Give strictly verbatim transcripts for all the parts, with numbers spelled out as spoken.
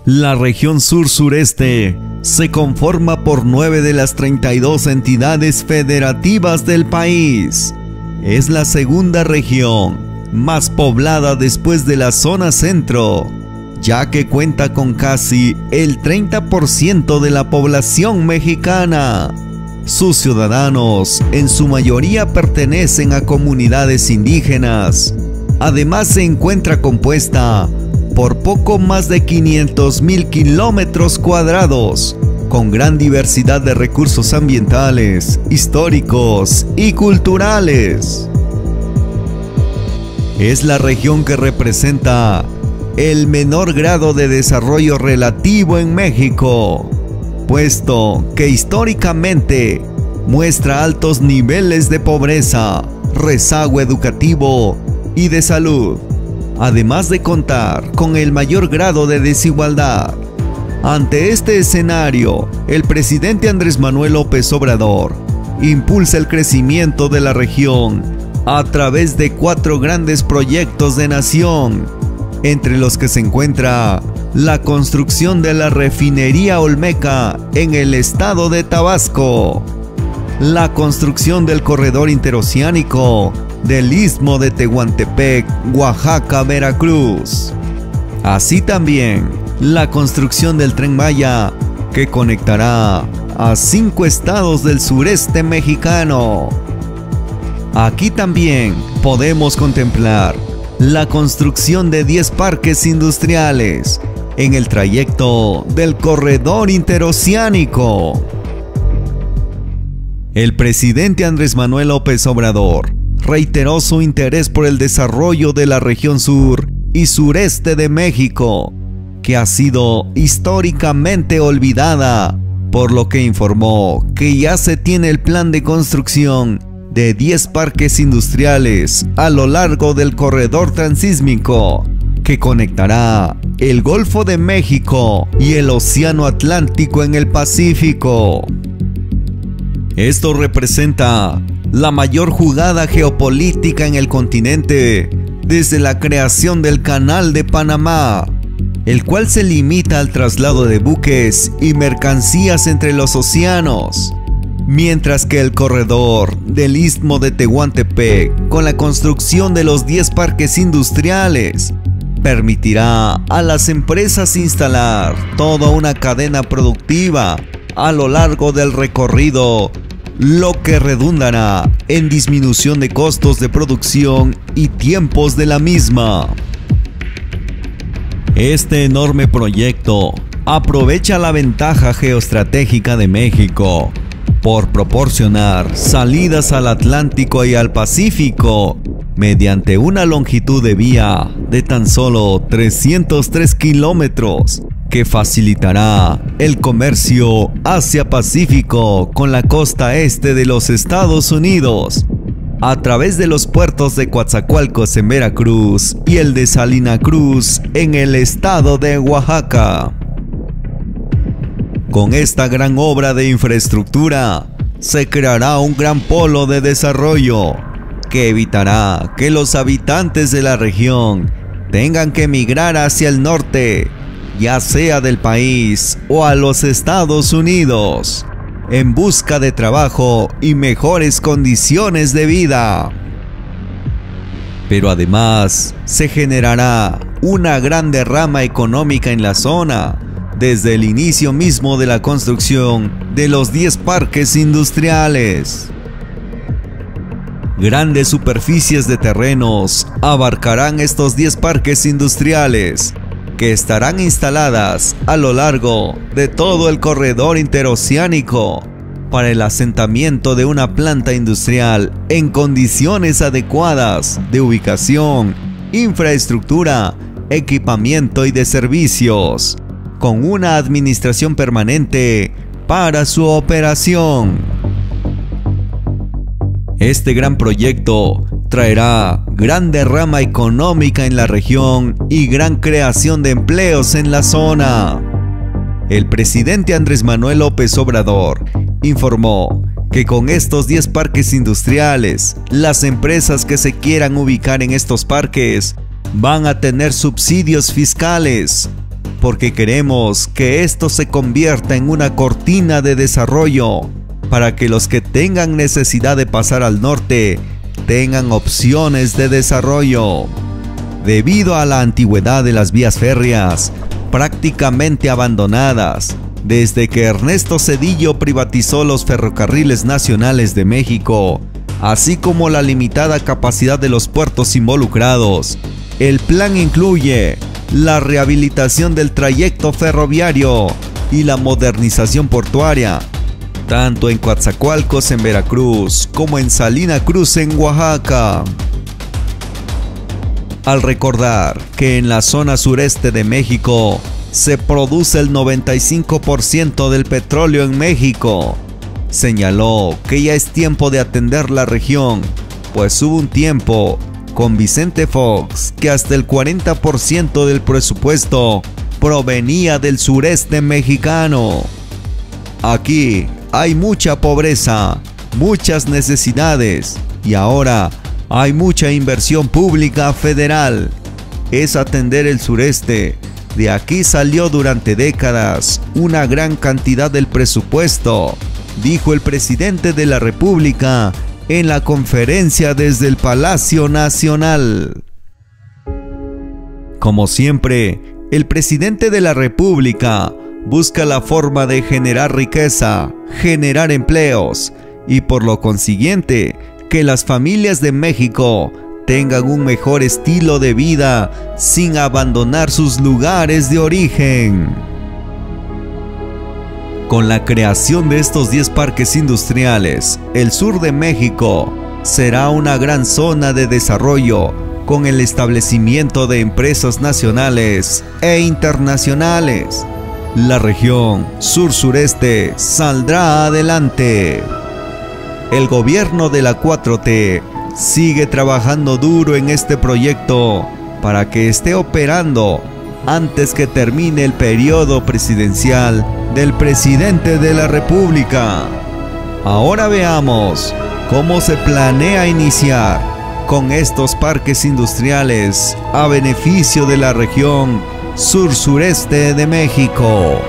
La región sur-sureste se conforma por nueve de las treinta y dos entidades federativas del país. Es la segunda región más poblada después de la zona centro, ya que cuenta con casi el treinta por ciento de la población mexicana. Sus ciudadanos en su mayoría pertenecen a comunidades indígenas. Además se encuentra compuesta por poco más de quinientos mil kilómetros cuadrados, con gran diversidad de recursos ambientales, históricos y culturales. Es la región que representa el menor grado de desarrollo relativo en México, puesto que históricamente muestra altos niveles de pobreza, rezago educativo y de salud, además de contar con el mayor grado de desigualdad. Ante este escenario, el presidente Andrés Manuel López Obrador impulsa el crecimiento de la región a través de cuatro grandes proyectos de nación, entre los que se encuentra la construcción de la refinería Olmeca en el estado de Tabasco, la construcción del corredor interoceánico del Istmo de Tehuantepec, Oaxaca, Veracruz. Así también, la construcción del Tren Maya, que conectará a cinco estados del sureste mexicano. Aquí también podemos contemplar la construcción de diez parques industriales en el trayecto del corredor interoceánico. El presidente Andrés Manuel López Obrador reiteró su interés por el desarrollo de la región sur y sureste de México, que ha sido históricamente olvidada, por lo que informó que ya se tiene el plan de construcción de diez parques industriales a lo largo del corredor transísmico, que conectará el Golfo de México y el Océano Atlántico en el Pacífico. Esto representa la mayor jugada geopolítica en el continente desde la creación del Canal de Panamá, el cual se limita al traslado de buques y mercancías entre los océanos, mientras que el corredor del Istmo de Tehuantepec, con la construcción de los diez parques industriales, permitirá a las empresas instalar toda una cadena productiva a lo largo del recorrido, lo que redundará en disminución de costos de producción y tiempos de la misma. Este enorme proyecto aprovecha la ventaja geoestratégica de México por proporcionar salidas al Atlántico y al Pacífico mediante una longitud de vía de tan solo trescientos tres kilómetros, que facilitará el comercio Asia-Pacífico con la costa este de los Estados Unidos, a través de los puertos de Coatzacoalcos en Veracruz y el de Salina Cruz en el estado de Oaxaca. Con esta gran obra de infraestructura, se creará un gran polo de desarrollo que evitará que los habitantes de la región tengan que emigrar hacia el norte, ya sea del país o a los Estados Unidos, en busca de trabajo y mejores condiciones de vida. Pero además se generará una gran derrama económica en la zona, desde el inicio mismo de la construcción de los diez parques industriales. Grandes superficies de terrenos abarcarán estos diez parques industriales, que estarán instaladas a lo largo de todo el corredor interoceánico para el asentamiento de una planta industrial en condiciones adecuadas de ubicación, infraestructura, equipamiento y de servicios, con una administración permanente para su operación. Este gran proyecto traerá gran derrama económica en la región y gran creación de empleos en la zona. El presidente Andrés Manuel López Obrador informó que con estos diez parques industriales, las empresas que se quieran ubicar en estos parques van a tener subsidios fiscales, porque queremos que esto se convierta en una cortina de desarrollo para que los que tengan necesidad de pasar al norte tengan opciones de desarrollo. Debido a la antigüedad de las vías férreas, prácticamente abandonadas, desde que Ernesto Zedillo privatizó los ferrocarriles nacionales de México, así como la limitada capacidad de los puertos involucrados, el plan incluye la rehabilitación del trayecto ferroviario y la modernización portuaria, tanto en Coatzacoalcos en Veracruz como en Salina Cruz en Oaxaca. Al recordar que en la zona sureste de México se produce el noventa y cinco por ciento del petróleo en México, señaló que ya es tiempo de atender la región, pues hubo un tiempo con Vicente Fox que hasta el cuarenta por ciento del presupuesto provenía del sureste mexicano. Aquí hay mucha pobreza, muchas necesidades y ahora hay mucha inversión pública federal. Es atender el sureste. De aquí salió durante décadas una gran cantidad del presupuesto, dijo el presidente de la República en la conferencia desde el Palacio Nacional. Como siempre, el presidente de la República busca la forma de generar riqueza, generar empleos y por lo consiguiente, que las familias de México tengan un mejor estilo de vida sin abandonar sus lugares de origen. Con la creación de estos diez parques industriales, el sur de México será una gran zona de desarrollo con el establecimiento de empresas nacionales e internacionales. La región sur-sureste saldrá adelante. El gobierno de la cuatro T sigue trabajando duro en este proyecto para que esté operando antes que termine el periodo presidencial del presidente de la República. Ahora veamos cómo se planea iniciar con estos parques industriales a beneficio de la región sur-sureste de México.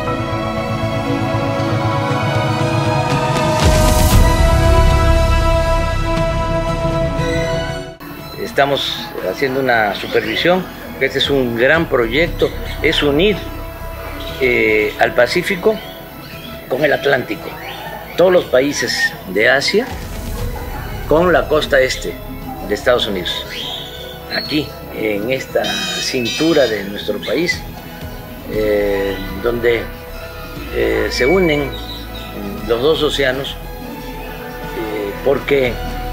Estamos haciendo una supervisión. Este es un gran proyecto, es unir eh, al Pacífico con el Atlántico, todos los países de Asia con la costa este de Estados Unidos. Aquí, en esta cintura de nuestro país, eh, donde eh, se unen los dos océanos, eh, porque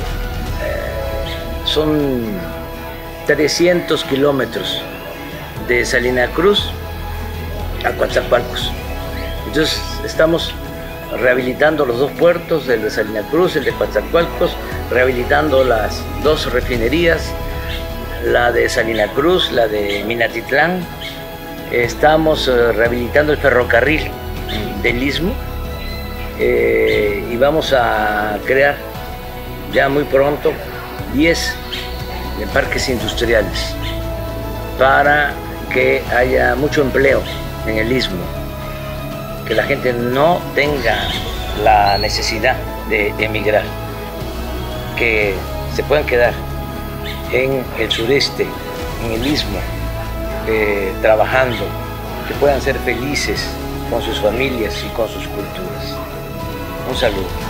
son trescientos kilómetros de Salina Cruz a Coatzacoalcos. Entonces estamos rehabilitando los dos puertos, el de Salina Cruz, el de Coatzacoalcos, rehabilitando las dos refinerías, la de Salina Cruz, la de Minatitlán. Estamos rehabilitando el ferrocarril del Istmo eh, y vamos a crear ya muy pronto diez parques industriales para que haya mucho empleo en el Istmo, que la gente no tenga la necesidad de emigrar, que se puedan quedar en el sureste, en el Istmo, eh, trabajando, que puedan ser felices con sus familias y con sus culturas. Un saludo.